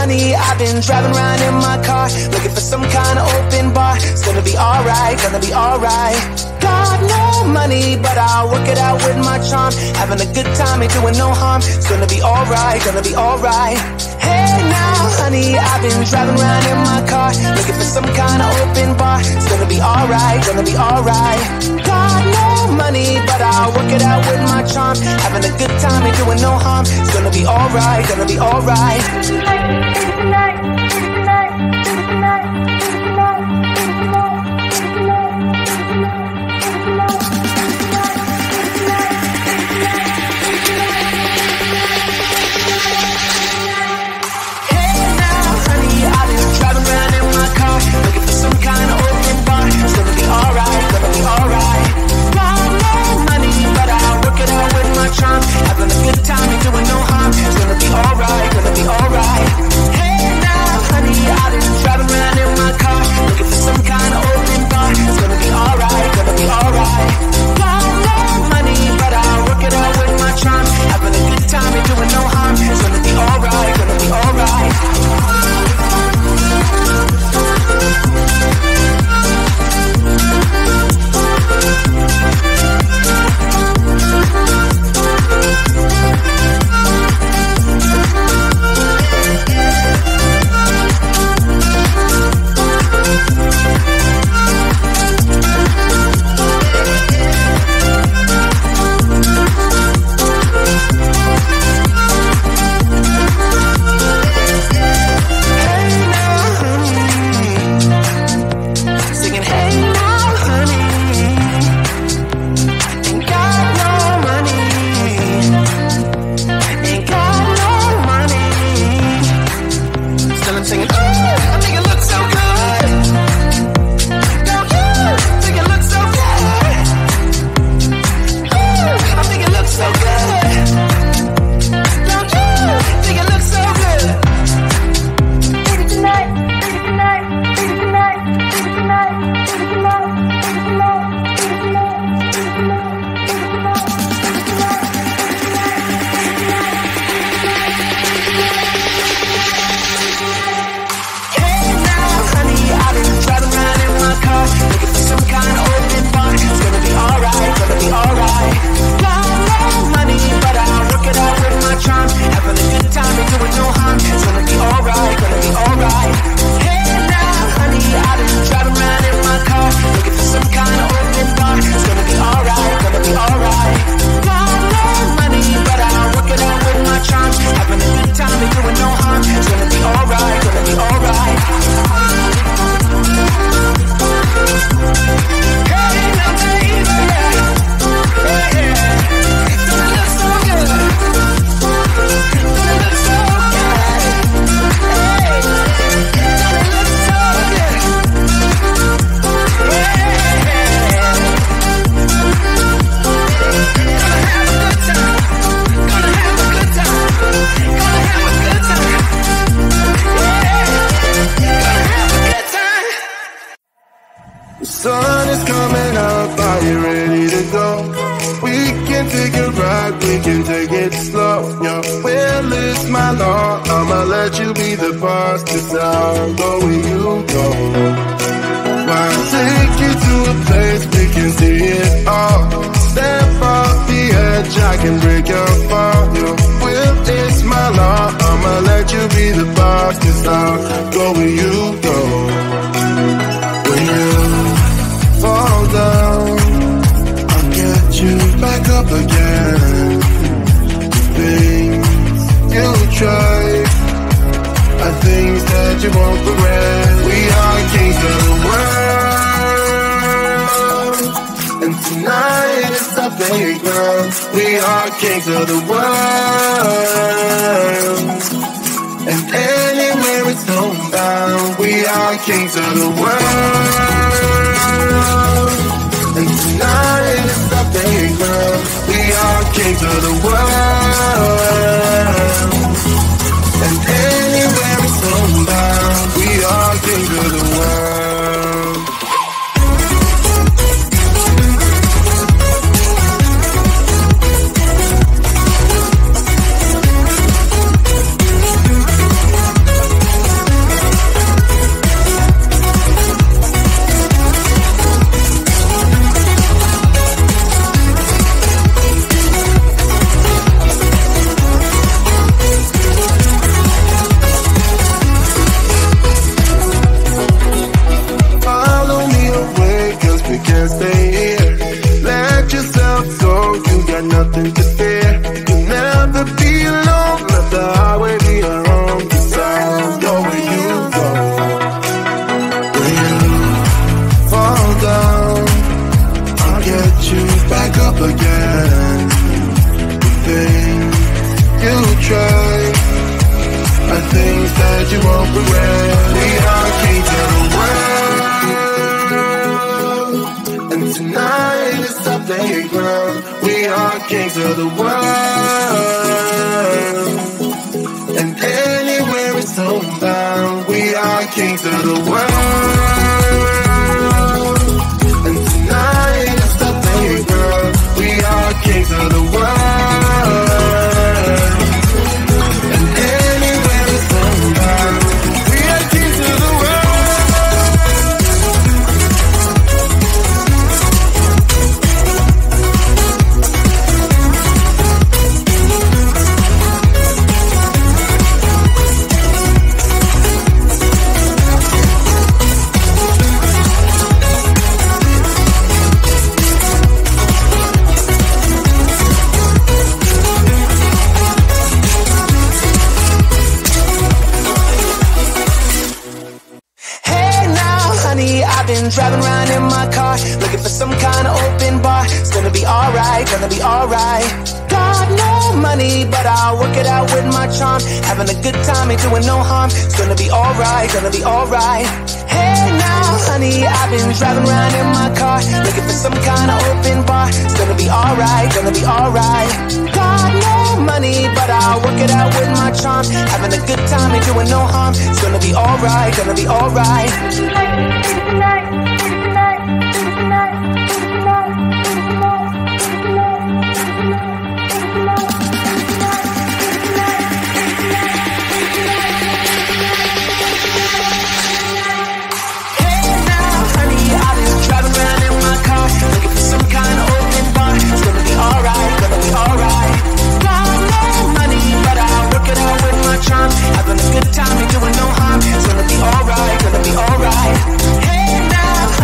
honey, I've been driving around in my car, looking for some kind of open bar. It's gonna be alright, gonna be alright. Got no money, but I'll work it out with my charm. Having a good time, ain't doing no harm. It's gonna be alright, gonna be alright. Hey now, honey, I've been driving around in my car, looking for some kind of open bar. It's gonna be alright, gonna be alright. Got no money, but I'll work it out with my charm. Having a good time, ain't doing no harm. It's gonna be alright, gonna be alright. Looking for some kind of open bar. It's gonna be alright, gonna be alright. Got no money, but I'll work it out with my charm. Having a good time, ain't doing no harm. It's gonna be alright, gonna be alright. Hey now, honey, I've been driving around in my car, looking for some kind of open bar. It's gonna be alright, gonna be alright. Got no money, but I'll work it out with my charm. Having a good time, ain't doing no harm. It's gonna be alright, gonna be alright. stay here. Let yourself go, you got nothing to fear. You'll never be alone, let the highway be your home. 'Cause I'll go where you go. When you fall down, I'll get you back up again. The things you try are things that you won't regret. We are kings of the world, and tonight is the playground. We are kings of the world, and anywhere it's homebound. We are kings of the world, and tonight is the playground. We are kings of the world. Driving around in my car, looking for some kind of open bar. It's gonna be alright, gonna be alright. Got no money, but I'll work it out with my charm. Having a good time, ain't doing no harm. It's gonna be alright, gonna be alright. Hey now, honey, I've been driving around in my car, looking for some kind of open bar. It's gonna be alright, gonna be alright. Got no money, but I'll work it out with my charm. Having a good time, ain't doing no harm. It's gonna be alright, gonna be alright. Having a good time, ain't doing no harm. It's gonna be alright, gonna be alright. Hey now,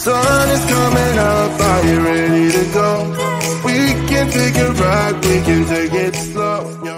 sun is coming up, are you ready to go? We can take a ride, we can take it slow.